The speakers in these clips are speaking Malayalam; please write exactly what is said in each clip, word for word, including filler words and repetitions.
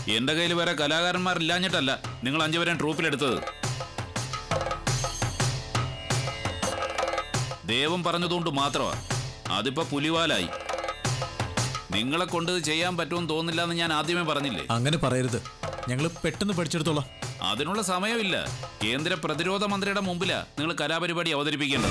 എന്റെ കയ്യിൽ വേറെ കലാകാരന്മാരില്ലാഞ്ഞിട്ടല്ല നിങ്ങൾ അഞ്ചുപേരും ട്രൂപ്പിലെടുത്തത്. ദേവം പറഞ്ഞതുകൊണ്ട് മാത്രമാണ്. അതിപ്പോ പുലിവാലായി. നിങ്ങളെ കൊണ്ട് ചെയ്യാൻ പറ്റുമെന്ന് തോന്നില്ല എന്ന് ഞാൻ ആദ്യമേ പറഞ്ഞില്ലേ? അങ്ങനെ പറയരുത്. ഞങ്ങൾ പെട്ടെന്ന് പഠിച്ചെടുത്തോളാം. അതിനുള്ള സമയമില്ല. കേന്ദ്ര പ്രതിരോധ മന്ത്രിയുടെ മുമ്പിലാ നിങ്ങൾ കലാപരിപാടി അവതരിപ്പിക്കേണ്ടത്.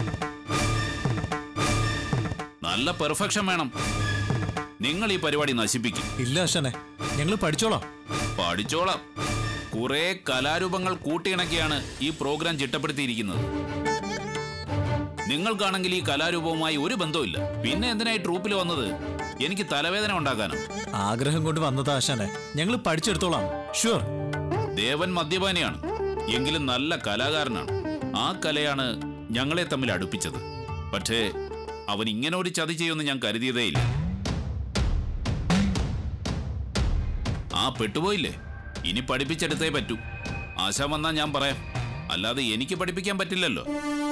നല്ല പെർഫെക്ഷൻ വേണം. നിങ്ങൾ ഈ പരിപാടി നശിപ്പിക്കും. ഇല്ല അശനെ, ഞങ്ങൾ പഠിച്ചോളാം. പഠിച്ചോളാം. കുറെ കലാരൂപങ്ങൾ കൂട്ടിയിണക്കിയാണ് ഈ പ്രോഗ്രാം ചിട്ടപ്പെടുത്തിയിരിക്കുന്നത്. നിങ്ങൾക്കാണെങ്കിൽ ഈ കലാരൂപവുമായി ഒരു ബന്ധവുമില്ല. പിന്നെ എന്തിനായി ട്രൂപ്പിൽ വന്നത്? എനിക്ക് തലവേദന ഉണ്ടാക്കാനോ? ആഗ്രഹം കൊണ്ട് വന്നതാ ആശാനെ. ഞങ്ങൾ പഠിച്ചെടുത്തോളാം. ഷുവർ. ദേവൻ മദ്യപാനിയാണ്, എങ്കിലും നല്ല കലാകാരനാണ്. ആ കലയാണ് ഞങ്ങളെ തമ്മിൽ അടുപ്പിച്ചത്. പക്ഷേ അവൻ ഇങ്ങനെ ഒരു ചതി ചെയ്യുമെന്ന് ഞാൻ കരുതിയതേയില്ല. ആ പെട്ടുപോയില്ലേ? ഇനി പഠിപ്പിച്ചെടുത്തേ പറ്റൂ. ആശ വന്നാ ഞാൻ പറയാം. അല്ലാതെ എനിക്ക് പഠിപ്പിക്കാൻ പറ്റില്ലല്ലോ.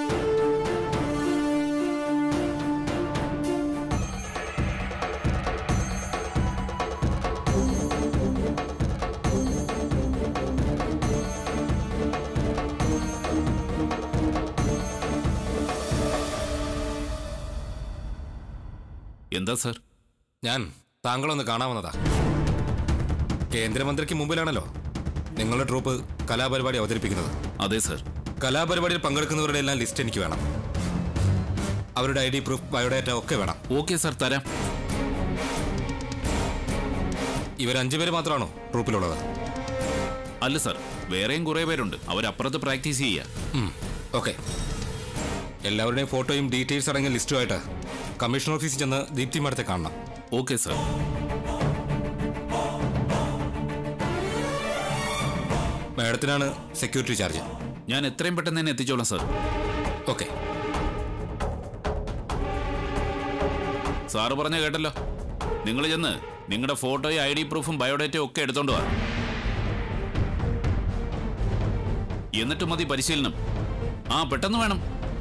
എന്താ സാർ? ഞാൻ താങ്കളൊന്ന് കാണാവുന്നതാ. കേന്ദ്രമന്ത്രിക്ക് മുമ്പിലാണല്ലോ നിങ്ങളുടെ ട്രൂപ്പ് കലാപരിപാടി അവതരിപ്പിക്കുന്നത്. അതെ സാർ. കലാപരിപാടിയിൽ പങ്കെടുക്കുന്നവരുടെ എല്ലാം ലിസ്റ്റ് എനിക്ക് വേണം. അവരുടെ ഐ ഡി പ്രൂഫ്, ബയോഡാറ്റ ഒക്കെ വേണം. ഓക്കെ സാർ, തരാം. ഇവർ അഞ്ചുപേര് മാത്രമാണോ ട്രൂപ്പിലുള്ളത്? അല്ല സാർ, വേറെയും കുറെ പേരുണ്ട്. അവരപ്പുറത്ത് പ്രാക്ടീസ് ചെയ്യാ. ഓക്കെ. എല്ലാവരുടെയും ഫോട്ടോയും ഡീറ്റെയിൽസ് അടങ്ങിയ ലിസ്റ്റുമായിട്ട് കമ്മീഷൻ ഓഫീസിൽ ചെന്ന് ദീപ്തി മാഡത്തെ കാണണം. Okay sir. മാഡത്തിനാണ് സെക്യൂരിറ്റി ചാർജ്. ഞാൻ എത്രയും പെട്ടെന്ന് തന്നെ എത്തിച്ചോളാം സാർ. ഓക്കെ. സാറ് പറഞ്ഞ കേട്ടല്ലോ. നിങ്ങൾ ചെന്ന് നിങ്ങളുടെ ഫോട്ടോയും ഐ ഡി പ്രൂഫും ബയോഡേറ്റയും ഒക്കെ എടുത്തോണ്ട് വാ. എന്നിട്ട് മതി പരിശീലനം. ആ, പെട്ടെന്ന് വേണം.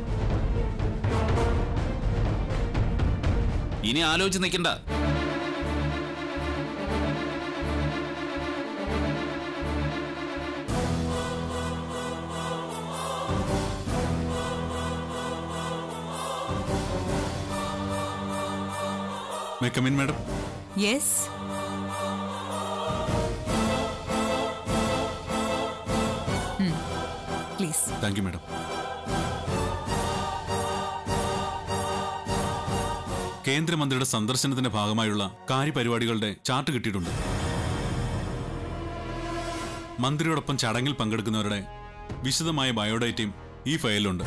ഇനി ആലോചിച്ച് നിൽക്കണ്ട. May I come in, madam? Yes. Hmm. Please. Thank you, madam. കേന്ദ്രമന്ത്രിയുടെ സന്ദർശനത്തിന്റെ ഭാഗമായുള്ള കാര്യപരിപാടികളുടെ ചാർട്ട് കിട്ടിയിട്ടുണ്ട്. മന്ത്രിയോടൊപ്പം ചടങ്ങിൽ പങ്കെടുക്കുന്നവരുടെ വിശദമായ ബയോഡേറ്റയും ഈ ഫയലിലുണ്ട്.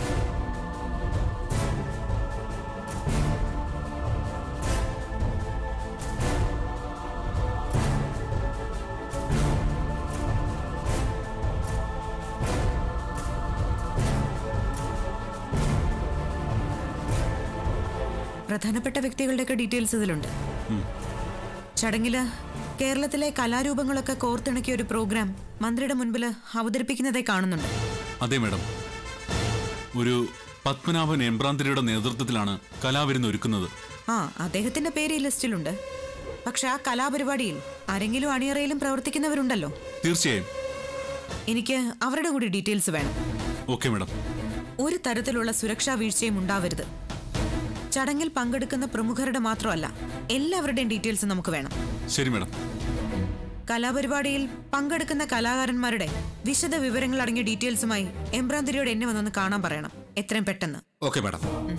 പ്രധാനപ്പെട്ട വ്യക്തികളുടെയൊക്കെ ഡീറ്റെയിൽസ് ഇതിലുണ്ട്. ചടങ്ങില് കേരളത്തിലെ കലാരൂപങ്ങളൊക്കെ കോർത്തിണക്കിയ ഒരു പ്രോഗ്രാം മന്ത്രിയുടെ മുൻപിൽ അവതരിപ്പിക്കുന്നതായി കാണുന്നുണ്ട്. അതെ മാഡം. ഒരു പത്മനാഭൻ എംബ്രാന്തിരിയുടെ നേതൃത്വത്തിലാണ് കലാവിരുന്ന് ഒരുക്കുന്നത്. ആ, അദ്ദേഹത്തിന്റെ പേര് ഈ ലിസ്റ്റിലുണ്ട്. പക്ഷെ ആ കലാപരിപാടിയിൽ ആരെങ്കിലും അണിയറയിലും പ്രവർത്തിക്കുന്നവരുണ്ടല്ലോ? തീർച്ചയായും. എനിക്ക് അവരുടെ കൂടി ഡീറ്റെയിൽസ് വേണം. Okay madam. ഒരു തരത്തിലുള്ള സുരക്ഷാ വീഴ്ചയും ഉണ്ടാവരുത്. ചടങ്ങിൽ പങ്കെടുക്കുന്ന പ്രമുഖരുടെ മാത്രമല്ല, എല്ലാവരുടെയും ഡീറ്റെയിൽസ് നമുക്ക് വേണം. ശരി മാഡം. കലാപരിപാടിയിൽ പങ്കെടുക്കുന്ന കലാകാരന്മാരുടെ വിശദ വിവരങ്ങൾ അടങ്ങിയ ഡീറ്റെയിൽസുമായി എംബ്രാന്തിരിയോട് എന്നെ വന്നൊന്ന് കാണാൻ പറയണം, എത്രയും പെട്ടെന്ന്. Okay madam.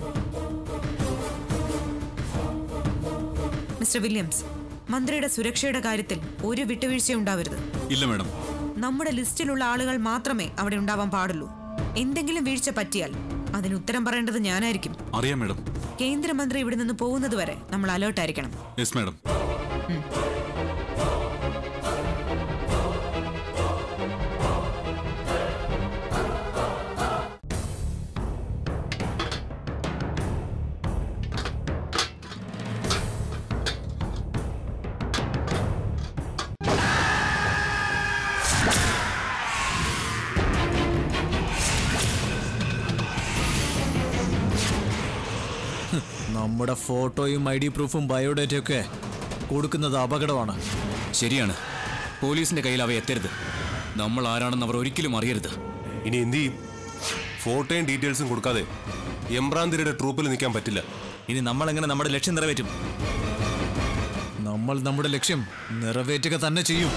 മിസ്റ്റർ വില്യംസ്, മന്ത്രിയുടെ സുരക്ഷയുടെ കാര്യത്തിൽ ഒരു വിട്ടുവീഴ്ചയും ഉണ്ടാവരുത്. ഇല്ല മാഡം. നമ്മുടെ ലിസ്റ്റിലുള്ള ആളുകൾ മാത്രമേ അവിടെ ഉണ്ടാവാൻ പാടുള്ളൂ. എന്തെങ്കിലും വീഴ്ച പറ്റിയാൽ അതിന് ഉത്തരം പറയേണ്ടത് ഞാനായിരിക്കും. അറിയാം മാഡം. കേന്ദ്രമന്ത്രി ഇവിടെ നിന്ന് പോകുന്നത് വരെ നമ്മൾ അലേർട്ട് ആയിരിക്കണം. Yes madam. നമ്മുടെ ഫോട്ടോയും ഐ ഡി പ്രൂഫും ബയോഡേറ്റയൊക്കെ കൊടുക്കുന്നത് അപകടമാണ്. ശരിയാണ്. പോലീസിന്റെ കയ്യിൽ അവ എത്തരുത്. നമ്മൾ ആരാണെന്ന് അവർ ഒരിക്കലും അറിയരുത്. ഇനി എന്ത് ചെയ്യും? ഫോട്ടോയും ഡീറ്റെയിൽസും കൊടുക്കാതെ എംബ്രാന്തിരിയുടെ ട്രൂപ്പിൽ നിൽക്കാൻ പറ്റില്ല. ഇനി നമ്മൾ എങ്ങനെ നമ്മുടെ ലക്ഷ്യം നിറവേറ്റും? നമ്മൾ നമ്മുടെ ലക്ഷ്യം നിറവേറ്റുക തന്നെ ചെയ്യും.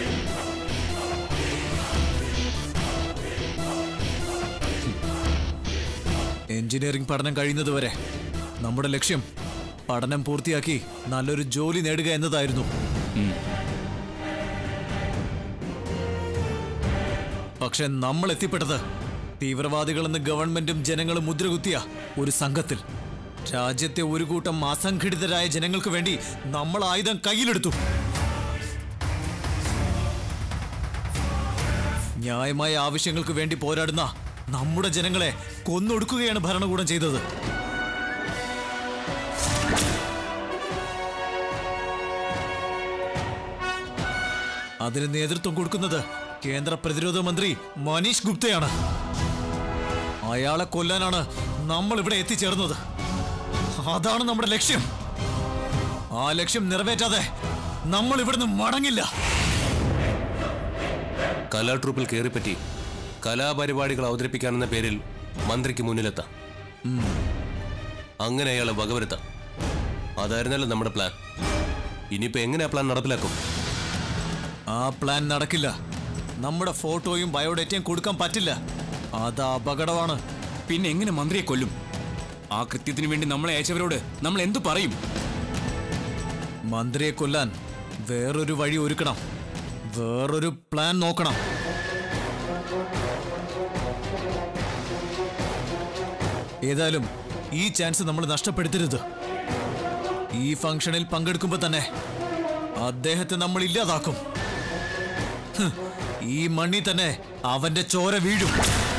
എഞ്ചിനീയറിംഗ് പഠനം കഴിയുന്നതുവരെ നമ്മുടെ ലക്ഷ്യം പഠനം പൂർത്തിയാക്കി നല്ലൊരു ജോലി നേടുക എന്നതായിരുന്നു. പക്ഷെ നമ്മൾ എത്തിപ്പെട്ടത് തീവ്രവാദികളെന്ന് ഗവൺമെന്റും ജനങ്ങളും മുദ്രകുത്തിയ ഒരു സംഘത്തിൽ. രാജ്യത്തെ ഒരു കൂട്ടം അസംഘടിതരായ ജനങ്ങൾക്ക് വേണ്ടി നമ്മൾ ആയുധം കയ്യിലെടുത്തു. ന്യായമായ ആവശ്യങ്ങൾക്ക് വേണ്ടി പോരാടുന്ന നമ്മുടെ ജനങ്ങളെ കൊന്നൊടുക്കുകയാണ് ഭരണകൂടം ചെയ്തത്. അതിന് നേതൃത്വം കൊടുക്കുന്നത് കേന്ദ്ര പ്രതിരോധ മന്ത്രി മനീഷ് ഗുപ്തയാണ്. അയാളെ കൊല്ലാനാണ് നമ്മൾ ഇവിടെ എത്തിച്ചേർന്നത്. അതാണ് നമ്മുടെ ലക്ഷ്യം. ആ ലക്ഷ്യം നിറവേറ്റാതെ നമ്മൾ ഇവിടുന്ന് മടങ്ങില്ല. കലാ ട്രൂപ്പിൽ കയറിപ്പറ്റി കലാപരിപാടികൾ അവതരിപ്പിക്കാനെന്ന പേരിൽ മന്ത്രിക്ക് മുന്നിലെത്താം. അങ്ങനെ അയാളെ വകവരുത്താം. അതായിരുന്നല്ലോ നമ്മുടെ പ്ലാൻ. ഇനിയിപ്പോ എങ്ങനെയാ പ്ലാൻ നടപ്പിലാക്കും? ആ പ്ലാൻ നടക്കില്ല. നമ്മുടെ ഫോട്ടോയും ബയോഡേറ്റയും കൊടുക്കാൻ പറ്റില്ല. അത് അപകടമാണ്. പിന്നെ എങ്ങനെ മന്ത്രിയെ കൊല്ലും? ആ കൃത്യത്തിന് വേണ്ടി നമ്മളെ അയച്ചവരോട് നമ്മൾ എന്തു പറയും? മന്ത്രിയെ കൊല്ലാൻ വേറൊരു വഴി ഒരുക്കണം. വേറൊരു പ്ലാൻ നോക്കണം. ഏതായാലും ഈ ചാൻസ് നമ്മൾ നഷ്ടപ്പെടുത്തരുത്. ഈ ഫംഗ്ഷനിൽ പങ്കെടുക്കുമ്പോൾ തന്നെ അദ്ദേഹത്തെ നമ്മൾ ഇല്ലാതാക്കും. ഈ മണ്ണിൽ തന്നെ അവന്റെ ചോര വീഴും.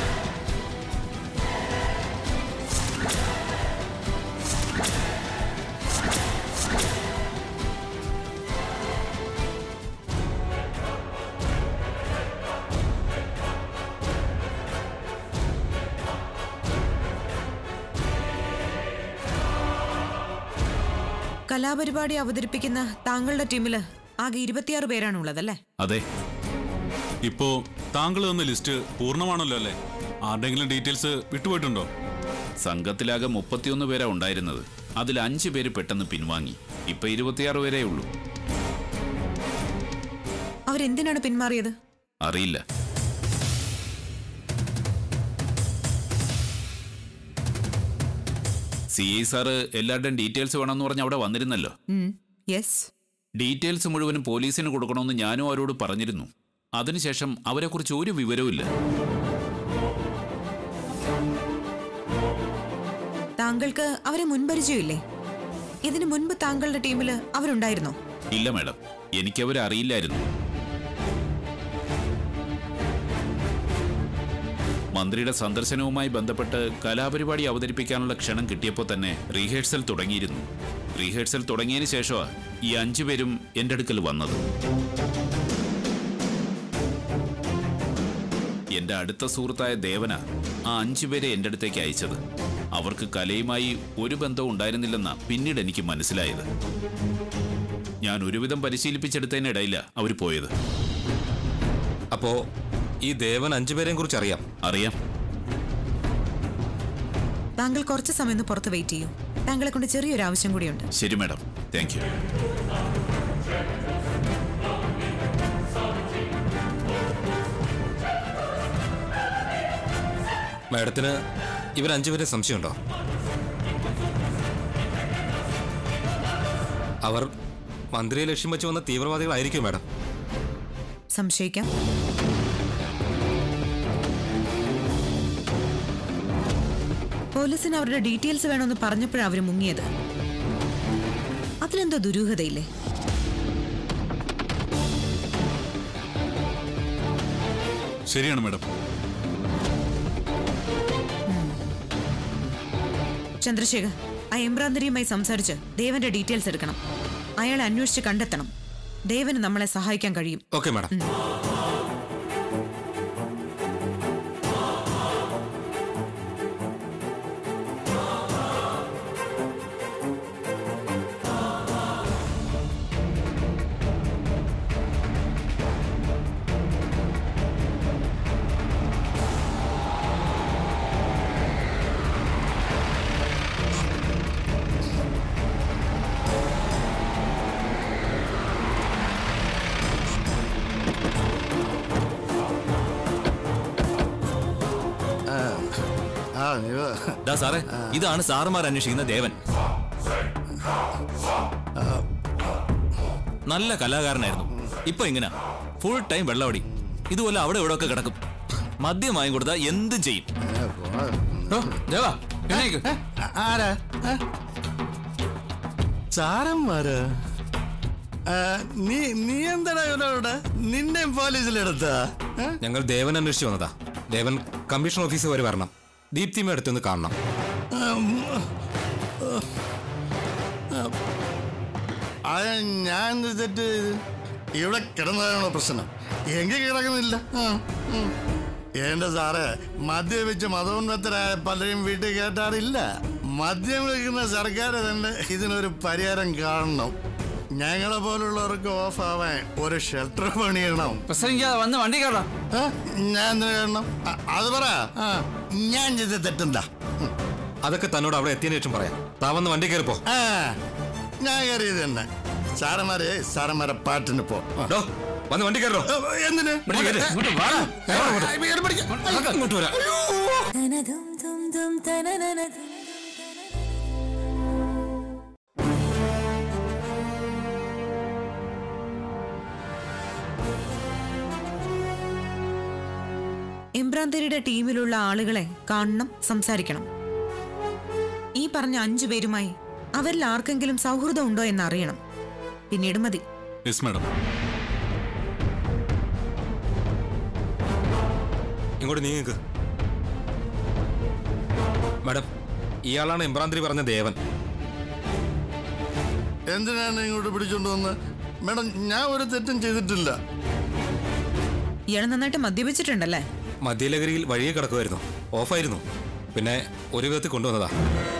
കലാപരിപാടി അവതരിപ്പിക്കുന്ന താങ്കളുടെ ടീമില് ആകെ ഇരുപത്തിയാറ് പേരാണുള്ളതല്ലേ? അതെ. ഇപ്പോ താങ്കൾ തന്ന ലിസ്റ്റ് പൂർണ്ണമാണല്ലോ അല്ലേ? ആരുടെങ്കിലും ഡീറ്റെയിൽസ് വിട്ടുപോയിട്ടുണ്ടോ? സംഘത്തിലാകെ മുപ്പത്തിയൊന്ന് പേരാ ഉണ്ടായിരുന്നത്. അതിൽ അഞ്ച് പേര് പെട്ടെന്ന് പിൻവാങ്ങി. ഇപ്പൊ ഇരുപത്തിയാറ് പേരേ ഉള്ളൂ. അവരെന്തിനാണ് പിന്മാറിയത്? അറിയില്ല. സി ഐ സാറ് എല്ലാവരുടെയും ഡീറ്റെയിൽസ് വേണമെന്ന് പറഞ്ഞ് അവിടെ വന്നിരുന്നല്ലോ. യെസ്. ഡീറ്റെയിൽസ് മുഴുവനും പോലീസിന് കൊടുക്കണമെന്ന് ഞാനും അവരോട് പറഞ്ഞിരുന്നു. അതിനുശേഷം അവരെക്കുറിച്ച് ഒരു വിവരവുമില്ല. താങ്കൾക്ക് അവരെ മുൻപരിചയമില്ലേ? ഇതിനു മുൻപ് താങ്കളുടെ ടീമിൽ അവരുണ്ടായിരുന്നോ? ഇല്ല മാഡം, എനിക്കവരെ അറിയില്ലായിരുന്നു. മന്ത്രിയുടെ സന്ദർശനവുമായി ബന്ധപ്പെട്ട് കലാപരിപാടി അവതരിപ്പിക്കാനുള്ള ക്ഷണം കിട്ടിയപ്പോൾ തന്നെ റീഹേഴ്സൽ തുടങ്ങിയിരുന്നു. റീഹേഴ്സൽ തുടങ്ങിയതിന് ശേഷമാണ് ഈ അഞ്ചു പേരും എൻ്റെ അടുക്കൽ വന്നത്. എൻ്റെ അടുത്ത സുഹൃത്തായ ദേവന ആ അഞ്ചു പേരെ എൻ്റെ അടുത്തേക്ക് അയച്ചത്. അവർക്ക് കലയുമായി ഒരു ബന്ധവും ഉണ്ടായിരുന്നില്ലെന്നാ പിന്നീട് എനിക്ക് മനസ്സിലായത്. ഞാൻ ഒരുവിധം പരിശീലിപ്പിച്ചെടുത്തതിനിടയില്ല അവർ പോയത്. അപ്പോ ഈ ദേവൻ അഞ്ചുപേരെയും കുറിച്ച് അറിയാം? അറിയാം. താങ്കൾ കുറച്ച് സമയം ഒന്ന് പുറത്ത് വെയിറ്റ് ചെയ്യൂ. താങ്കളെ കൊണ്ട് ചെറിയൊരു ആവശ്യം കൂടിയുണ്ട്. ശരി മാഡം, താങ്ക് യു. മാഡത്തിന് ഇവർ അഞ്ചുപേരെ സംശയമുണ്ടോ? അവർ മന്ത്രിയെ ലക്ഷ്യം വെച്ച് വന്ന തീവ്രവാദികളായിരിക്കും മാഡം. സംശയിക്കാം. പോലീസിന് അവരുടെ ഡീറ്റെയിൽസ് വേണമെന്ന് പറഞ്ഞപ്പോഴാണ് അവർ മുങ്ങിയത്. അതിലെന്തോ ദുരൂഹതയില്ലേ? ശരിയാണ് മാഡം. ചന്ദ്രശേഖർ, ആ എംബ്രാന്തരിയുമായി സംസാരിച്ച് ദേവന്റെ ഡീറ്റെയിൽസ് എടുക്കണം. അയാളെ അന്വേഷിച്ച് കണ്ടെത്തണം. ദേവന് നമ്മളെ സഹായിക്കാൻ കഴിയും. Okay madam. ദാ സാറേ, ഇതാണ് സാറുമാർ അന്വേഷിക്കുന്ന ദേവൻ. നല്ല കലാകാരനായിരുന്നു. ഇപ്പൊ ഇങ്ങനെ ഫുൾ ടൈം വെള്ളമടി. ഇതുപോലെ അവിടെ ഇവിടെ ഒക്കെ കിടക്കും. മദ്യമായി കൊടുത്താ എന്തും ചെയ്യും. ആരാ സാറന്മാര്? നീ നീ എന്താടാ ഇവിടെ? നിന്നെ പോലീസിലെടുത്താ? ഞങ്ങൾ ദേവൻ അന്വേഷിച്ചു വന്നതാ. ദേവൻ കമ്മീഷൻ ഓഫീസ് വരെ വരണം. ദീപ്തിമ അടുത്തൊന്ന് കാണണം. അത് ഞാൻ തെറ്റ് ഇവിടെ കിടന്നതാണോ പ്രശ്നം? എങ്കിൽ കിടക്കുന്നില്ല. എന്റെ സാറേ, മദ്യപിച്ച് മതോന്നതരായ പലരും വീട്ടിൽ കേട്ടാറില്ല. മദ്യം വയ്ക്കുന്ന സർക്കാർ തന്നെ ഇതിനൊരു പരിഹാരം കാണണം. ഞങ്ങളെ പോലുള്ളവർക്ക് ഓഫ് ആവാൻ ഒരു ഷെൽട്ടർ പണിയണം. വന്ന് വണ്ടി കയറാം. ഞാൻ എന്തിനു കാണണം? അത് പറ. ഞാൻ ചെയ്ത് തെറ്റെന്താ? അതൊക്കെ തന്നോട് അവിടെ എത്തിയതിനു ശേഷം പറയാം. താ വന്ന് വണ്ടി കയറിപ്പോ. ആ ഞാൻ കയറിയത് തന്നെ. സാറന്മാരെ സാറന്മാരെ പാട്ടിന് പോ. വന്ന് വണ്ടി കയറോ? എന്തിന്? ഇങ്ങോട്ട് വരാം. എംബ്രാന്തിരിയുടെ ടീമിലുള്ള ആളുകളെ കാണണം, സംസാരിക്കണം. ഈ പറഞ്ഞ അഞ്ചു പേരുമായി അവരിൽ ആർക്കെങ്കിലും സൗഹൃദം ഉണ്ടോ എന്ന് അറിയണം. പിന്നീട് മതി. ഇങ്ങോട്ട് നീങ്ങ്. മാഡം, ഇയാളാണ് എംബ്രാന്തിരി പറഞ്ഞ ദേവൻ. എന്തിനാണ് ഇങ്ങോട്ട് പിടിച്ചോണ്ട് വന്ന്? മാഡം, ഞാൻ ഒരു തെറ്റും ചെയ്തിട്ടില്ല. ഇയാൾ നന്നായിട്ട് മദ്യപിച്ചിട്ടുണ്ടല്ലേ? മദ്യലഹരിയിൽ വഴിയെ കിടക്കുമായിരുന്നു. ഓഫായിരുന്നു. പിന്നെ ഒരു വിധത്തിൽ കൊണ്ടുവന്നതാ.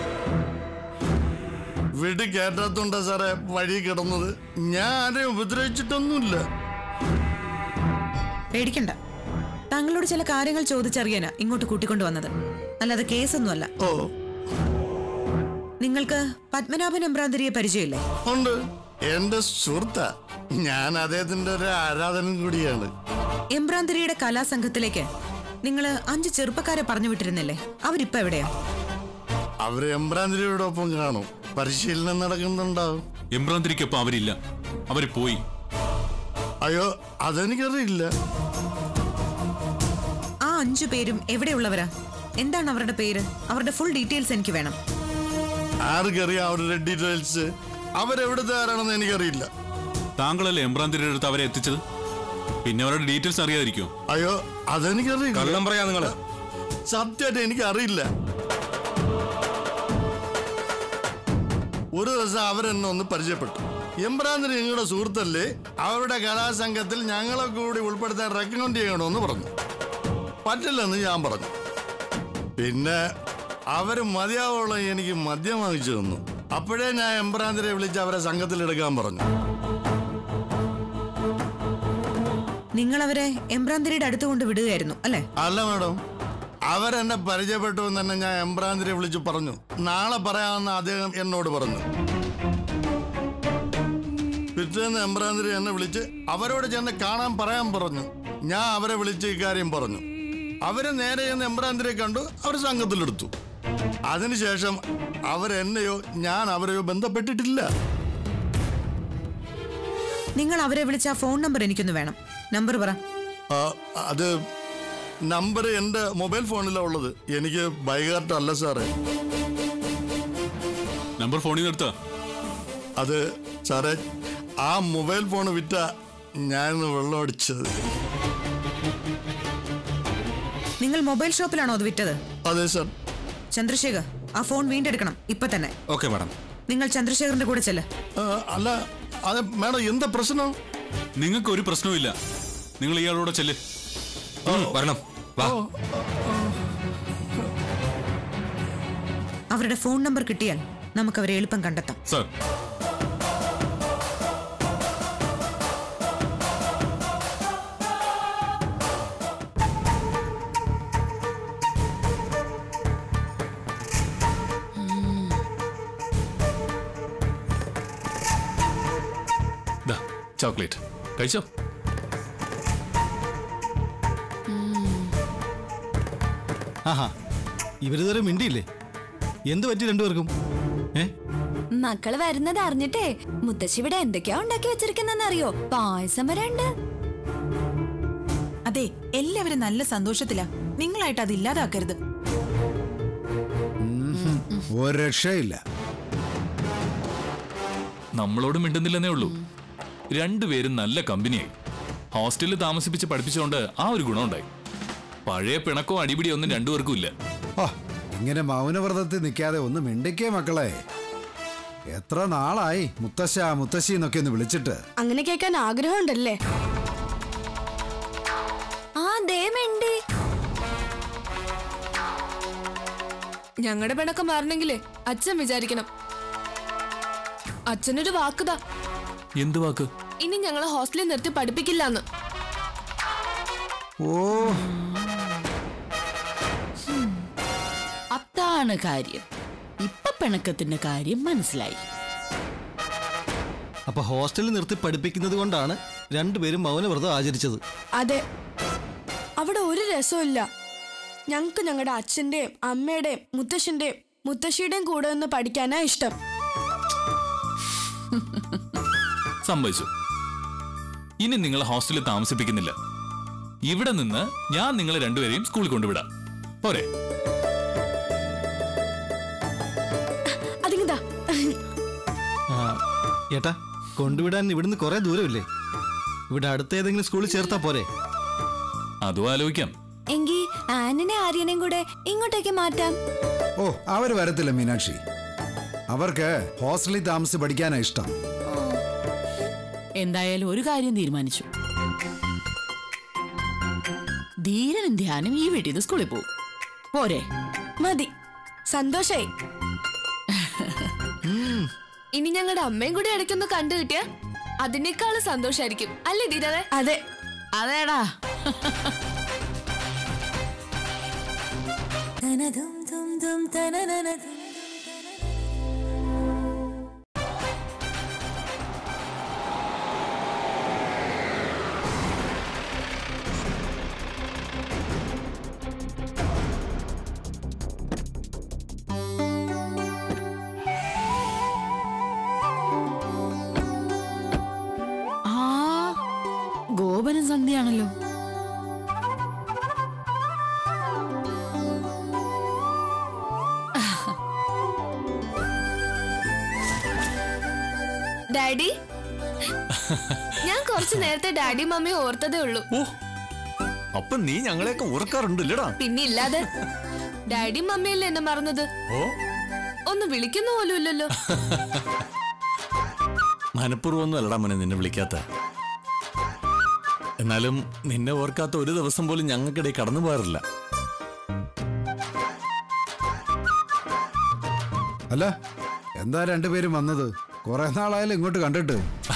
വീട്ടിൽ കയറ്റാത്തോണ്ടാ സാറേ വഴി കിടന്നത്. ഞാൻ ആരെയും ഉപദ്രവിച്ചിട്ടൊന്നുമില്ല. പേടിക്കണ്ട. താങ്കളോട് ചില കാര്യങ്ങൾ ചോദിച്ചറിയാനാ ഇങ്ങോട്ട് കൂട്ടിക്കൊണ്ടുവന്നത്, അല്ലാതെ കേസൊന്നുമല്ല. ഓ, നിങ്ങൾക്ക് പത്മനാഭൻ എംബ്രാന്തിരിയെ പരിചയമില്ലേ? ഉണ്ട്. എന്റെ സുഹൃത്താ. ഞാൻ അദ്ദേഹത്തിന്റെ ഒരു ആരാധകൻ കൂടിയാണ്. എംബ്രാന്തിരിയുടെ കലാസംഘത്തിലേക്ക് നിങ്ങള് അഞ്ച് ചെറുപ്പക്കാരെ പറഞ്ഞു വിട്ടിരുന്നില്ലേ? അവരിപ്പോ എവിടെയാ? അവര് എംബ്രാന്തിരിയോടൊപ്പം കാണും. പരിശീലനം നടക്കുന്നുണ്ടാവും. എംബ്രാന്തിരിക്കൊപ്പം അവരില്ല, അവര് പോയി. അയ്യോ, അതെനിക്കറിയില്ല. ആ അഞ്ചു പേരും എവിടെയുള്ളവരാ? എന്താണ് അവരുടെ പേര്? അവരുടെ ഫുൾ ഡീറ്റെയിൽസ് എനിക്ക് വേണം. ആർക്കറിയാം അവരുടെ ഡീറ്റെയിൽസ്? അവരെവിടുത്തെ ആരാണെന്ന് എനിക്കറിയില്ല. താങ്കളല്ലേ എംബ്രാന്തിരിയുടെ അടുത്ത് അവരെ എത്തിച്ചത്? പിന്നെ അവരുടെ ഡീറ്റെയിൽസ് അറിയാതിരിക്കോ? അയ്യോ, അതെനിക്കറിയില്ല. കള്ളം പറയാ നിങ്ങള്. സത്യമായിട്ട് എനിക്കറിയില്ല. ഒരു ദിവസം അവരെന്നെ ഒന്ന് പരിചയപ്പെട്ടു. എംബ്രാന്തിരി നിങ്ങളുടെ സുഹൃത്തല്ലേ, അവരുടെ കലാസംഘത്തിൽ ഞങ്ങളെ കൂടി ഉൾപ്പെടുത്താൻ റെക്കമെൻഡ് ചെയ്യണമെന്ന് പറഞ്ഞു. പറ്റില്ലെന്ന് ഞാൻ പറഞ്ഞു. പിന്നെ അവര് മതിയാവോളം എനിക്ക് മദ്യം വാങ്ങിച്ചു തന്നു. അപ്പോഴേ ഞാൻ എംബ്രാന്തിരിയെ വിളിച്ച് അവരെ സംഘത്തിലെടുക്കാൻ പറഞ്ഞു. നിങ്ങൾ അവരെ എംബ്രാന്തിരിയുടെ അടുത്ത് കൊണ്ട് വിടുകയായിരുന്നു അല്ലേ? അല്ല മാഡം, അവരെന്നെ പരിചയപ്പെട്ടു എന്ന് തന്നെ ഞാൻ എംബ്രാന്തിരിയെ വിളിച്ചു പറഞ്ഞു. നാളെ പറയാമെന്ന് അദ്ദേഹം എന്നോട് പറഞ്ഞു. പിറ്റേന്ന് എംബ്രാന്തിരി എന്നെ വിളിച്ച് അവരോട് ചെന്ന് കാണാൻ പറയാൻ പറഞ്ഞു. ഞാൻ അവരെ വിളിച്ച് ഇക്കാര്യം പറഞ്ഞു. അവര് നേരെ ചെന്ന് എംബ്രാന്തിരിയെ കണ്ടു. അവർ സംഘത്തിലെടുത്തു. അതിനുശേഷം അവരെന്നെയോ ഞാൻ അവരെയോ ബന്ധപ്പെട്ടിട്ടില്ല. നിങ്ങൾ അവരെ വിളിച്ച ആ ഫോൺ നമ്പർ എനിക്കൊന്ന് വേണം. നമ്പർ പറ. അത് നമ്പർ എൻ്റെ മൊബൈൽ ഫോണിലാണ് ഉള്ളത്. എനിക്ക് ബൈഹാർട്ട് അല്ല സാറേ. നമ്പർ ഫോണിൽ നിന്ന് എടുത്താ? അത് സാറേ, ആ മൊബൈൽ ഫോൺ വിറ്റ ഞാൻ വെള്ളം അടിച്ചത്. നിങ്ങൾ മൊബൈൽ ഷോപ്പിലാണോ അത് വിറ്റത്? അതെ സാർ. ചന്ദ്രശേഖർ, ആ ഫോൺ വീണ്ടെടുക്കണം ഇപ്പൊ തന്നെ. Okay madam. നിങ്ങൾ ചന്ദ്രശേഖറിന്റെ കൂടെ ചെല്ല്. അല്ല, അത് മാഡം എന്താ പ്രശ്നം? നിങ്ങൾക്ക് ഒരു പ്രശ്നവുമില്ല. നിങ്ങൾ ഇയാളോടെ ചെല്ല്. വരണം. അവരുടെ ഫോൺ നമ്പർ കിട്ടിയാൽ നമുക്ക് അവരെ എളുപ്പം കണ്ടെത്താം. സർ, ചോക്ലേറ്റ് കഴിച്ചോ? ആഹാ, ഇവരിതുവരെ മിണ്ടിയില്ലേ? എന്ത് പറ്റി രണ്ടുപേർക്കും? ഏ മക്കള് വരുന്നത് അറിഞ്ഞിട്ടേ മുത്തശ്ശി ഇവിടെ എന്തൊക്കെയാ ഉണ്ടാക്കി വെച്ചിരിക്കുന്നെന്ന് അറിയോ? പായസം വരണ്ട്. അതെ, എല്ലാവരും നല്ല സന്തോഷത്തിലാ. നിങ്ങളായിട്ട് അത് ഇല്ലാതാക്കരുത്. ഒരു രക്ഷയില്ല. നമ്മളോട് മിണ്ടുന്നില്ലെന്നേ ഉള്ളൂ. രണ്ടുപേരും നല്ല കമ്പനിയായി. ഹോസ്റ്റലിൽ താമസിപ്പിച്ച് പഠിപ്പിച്ചുകൊണ്ട് ആ ഒരു ഗുണമുണ്ടായി. പഴയ പിണക്കോ അടിപിടിയോ ഒന്നും രണ്ടുപേർക്കും ഇല്ല. ഇങ്ങനെ മൗനവ്രതത്തിൽ നിൽക്കാതെ ഒന്ന് മിണ്ടിക്കേ മക്കളെ. എത്ര നാളായി മുത്തശ്ശ മുത്തശ്ശി എന്നൊക്കെ ഒന്ന് വിളിച്ചിട്ട്. അങ്ങനെ കേൾക്കാൻ ആഗ്രഹമുണ്ടല്ലേ? ആ ദേ മിണ്ടി. ഞങ്ങളുടെ പിണക്കം മാറണമെങ്കിലേ അച്ഛൻ വിചാരിക്കണം. അച്ഛനൊരു വാക്കുതാ. എന്ത് വാക്ക്? ഇനി ഞങ്ങളെ ഹോസ്റ്റലിൽ നിർത്തി പഠിപ്പിക്കില്ലെന്ന്. ഓ, അതാണ് കാര്യം. ഇപ്പൊ പിണക്കത്തിന്റെ കാര്യം മനസ്സിലായി. അപ്പൊ ഹോസ്റ്റലിൽ നിർത്തി പഠിപ്പിക്കുന്നത് കൊണ്ടാണ് രണ്ടുപേരും മൗനവ്രതം ആചരിച്ചത്. അതെ, അവിടെ ഒരു രസമില്ല. ഞങ്ങക്ക് ഞങ്ങളുടെ അച്ഛന്റെയും അമ്മയുടെയും മുത്തശ്ശന്റെയും മുത്തശ്ശിയുടെയും കൂടെ നിന്ന് പഠിക്കാനാ ഇഷ്ടം. സംഭവിച്ചു. ഇനി നിങ്ങൾ ഹോസ്റ്റലിൽ താമസിപ്പിക്കുന്നില്ല. ഇവിടെ നിന്ന് ഞാൻ നിങ്ങളെ രണ്ടുപേരെയും സ്കൂളിൽ കൊണ്ടുവിടാം. പോരെ? അതിങ്ങതാ. ഏട്ടാ, കൊണ്ടുവിടാൻ ഇവിടുന്ന് കുറെ ദൂരമില്ലേ? ഇവിടെ അടുത്ത ഏതെങ്കിലും സ്കൂളിൽ ചേർത്താ പോരെ? അതും ആലോചിക്കാം. എങ്കി ആനിനെ ആര്യനെയും കൂടെ ഇങ്ങോട്ടേക്ക് മാറ്റാം. ഓ, അവര് വരത്തില്ല മീനാക്ഷി. അവർക്ക് ഹോസ്റ്റലിൽ താമസിച്ച് പഠിക്കാനാ ഇഷ്ടം. എന്തായാലും ഒരു കാര്യം തീരുമാനിച്ചു. ധീരനും ധ്യാനം ഈ വീട്ടിൽ നിന്ന് സ്കൂളിൽ പോകും. പോരെ? മതി, സന്തോഷായി. ഇനി ഞങ്ങളുടെ അമ്മയും കൂടി ഇടയ്ക്കൊന്ന് കണ്ടു കിട്ടിയ അതിനേക്കാളും സന്തോഷായിരിക്കും അല്ലേ ധീരതെ? അതെ, അതേടാ. ഗോപനും സന്ധ്യയാണല്ലോ. ഡാഡി, ഞാൻ കുറച്ചു നേരത്തെ ഡാഡി മമ്മി ഓർത്തതേ ഉള്ളൂ. അപ്പൊ നീ ഞങ്ങളെയൊക്കെ ഓർക്കാറുണ്ടല്ലേടാ? പിന്നെ ഇല്ലാതെ. ഡാഡി മമ്മിയല്ലേ എന്നെ മറന്നത്? ഒന്ന് വിളിക്കുന്ന പോലും ഇല്ലല്ലോ. മനഃപൂർവ്വമൊന്നും അല്ലടാ മോനെ നിന്നെ വിളിക്കാത്ത. എന്നാലും നിന്നെ ഓർക്കാത്ത ഒരു ദിവസം പോലും ഞങ്ങൾക്കിടയിൽ കടന്നു പോകാറില്ല. അല്ല, എന്താ രണ്ടുപേരും വന്നത്? കുറെ നാളായാലും ഇങ്ങോട്ട് കണ്ടിട്ട്.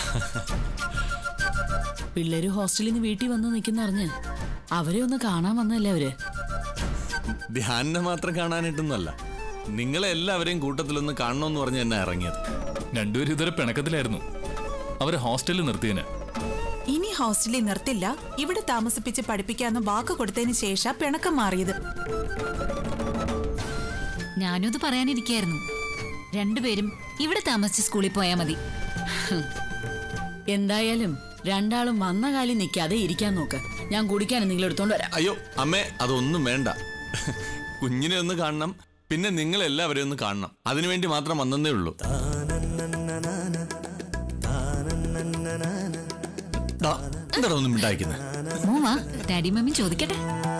പിള്ളേര് ഹോസ്റ്റലിൽ നിന്ന് വീട്ടിൽ വന്ന് നിൽക്കുന്നറിഞ്ഞ് അവരെ ഒന്ന് കാണാൻ വന്നല്ലേ അവര്. ധ്യാനിനെ മാത്രം കാണാനായിട്ടൊന്നുമല്ല, നിങ്ങളെ എല്ലാവരെയും കൂട്ടത്തിലൊന്ന് കാണണമെന്ന് പറഞ്ഞ് എന്നെ ഇറങ്ങിയത്. രണ്ടുപേരും ഇതുവരെ പിണക്കത്തിലായിരുന്നു. അവരെ ഹോസ്റ്റലിൽ നിർത്തിയതിന്. ഇനി ഹോസ്റ്റലിൽ നിർത്തില്ല, ഇവിടെ താമസിപ്പിച്ച് പഠിപ്പിക്കാന്ന് വാക്ക് കൊടുത്തതിന് ശേഷം പിണക്കം മാറിയത്. ഞാനും അത് പറയാനിരിക്കായിരുന്നു. രണ്ടുപേരും ഇവിടെ താമസിച്ച് സ്കൂളിൽ പോയാൽ മതി. എന്തായാലും രണ്ടാളും വന്ന കാലം നിൽക്കാതെ ഇരിക്കാൻ നോക്ക്. ഞാൻ കുടിക്കാൻ നിങ്ങൾ എടുത്തോണ്ട് വരാം. അയ്യോ അമ്മേ, അതൊന്നും വേണ്ട. കുഞ്ഞിനെ ഒന്ന് കാണണം, പിന്നെ നിങ്ങൾ എല്ലാവരെയും ഒന്ന് കാണണം. അതിനുവേണ്ടി മാത്രം വന്നേ ഉള്ളൂ. എന്താണോ ഒന്നും ഉണ്ടാക്കുന്നത്? മോവാ, ഡാഡി മമ്മി ചോദിക്കട്ടെ.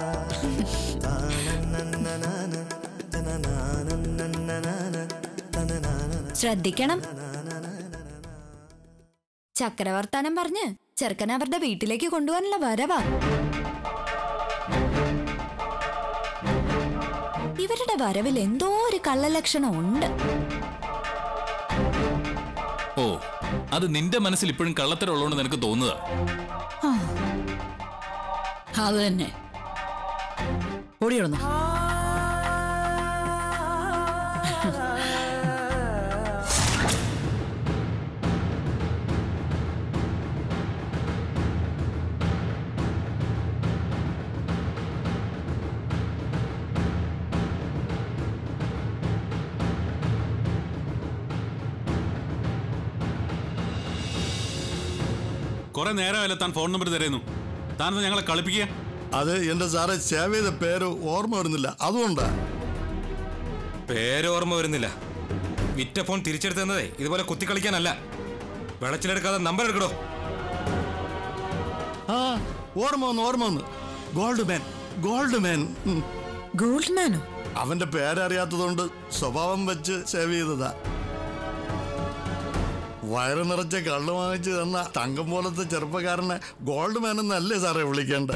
ശ്രദ്ധിക്കണം. ചക്രവർത്താനം പറഞ്ഞ് ചെറുക്കൻ അവരുടെ വീട്ടിലേക്ക് കൊണ്ടുപോകാനുള്ള വരവാ. ഇവരുടെ വരവിൽ എന്തോ ഒരു കള്ളലക്ഷണം ഉണ്ട്. ഓ, അത് നിന്റെ മനസ്സിൽ ഇപ്പോഴും കള്ളത്തരമുള്ളതുകൊണ്ട് നിനക്ക് തോന്നുക. അത് തന്നെ. ഓടിയോടുന്നു. കുറെ നേരമല്ല താൻ ഫോൺ നമ്പർ തരുന്നു. താനെന്താ ഞങ്ങളെ കളിപ്പിക്കുക? അത് എന്റെ സാറെ സേവ് ചെയ്ത പേര് ഓർമ്മ വരുന്നില്ല, അതുകൊണ്ടാ. പേര് ഓർമ്മ വരുന്നില്ല. വിറ്റ ഫോൺ തിരിച്ചെടുത്തതേ ഇതുപോലെ കുത്തി കളിക്കാനല്ല. വെളച്ചിലെടുക്കാതെ നമ്പർ എടുക്കടോ. ആ ഓർമ്മ വന്നു ഓർമ്മ വന്നു gold man. Gold man gold മാനോ? അവന്റെ പേരറിയാത്തതുകൊണ്ട് സ്വഭാവം വെച്ച് സേവ് ചെയ്തതാ. വയറ് നിറച്ച കള്ളു വാങ്ങിച്ച് തന്ന തങ്കം പോലത്തെ ചെറുപ്പക്കാരനെ ഗോൾഡ് മാൻ എന്നല്ലേ സാറേ വിളിക്കേണ്ട?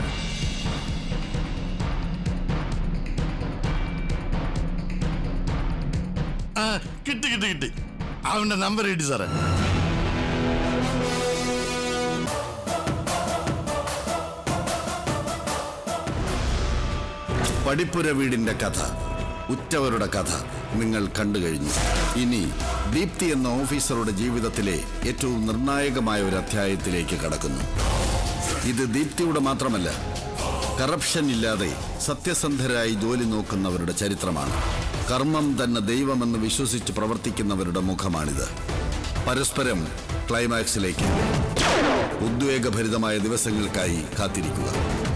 ആ കിട്ടി കിട്ടി കിട്ടി അവന്റെ നമ്പർ കിട്ടി സാറേ. പടിപ്പുര വീടിന്റെ കഥ, ഉറ്റവരുടെ കഥ നിങ്ങൾ കണ്ടു കഴിഞ്ഞു. ഇനി ദീപ്തി എന്ന ഓഫീസറുടെ ജീവിതത്തിലെ ഏറ്റവും നിർണായകമായ ഒരു അധ്യായത്തിലേക്ക് കടക്കുന്നു. ഇത് ദീപ്തിയുടെ മാത്രമല്ല, കറപ്ഷൻ ഇല്ലാതെ സത്യസന്ധരായി ജോലി നോക്കുന്നവരുടെ ചരിത്രമാണ്. കർമ്മം തന്നെ ദൈവമെന്ന് വിശ്വസിച്ച് പ്രവർത്തിക്കുന്നവരുടെ മുഖമാണിത്. പരസ്പരം ക്ലൈമാക്സിലേക്ക് ഉദ്വേഗഭരിതമായ ദിവസങ്ങൾക്കായി കാത്തിരിക്കുക.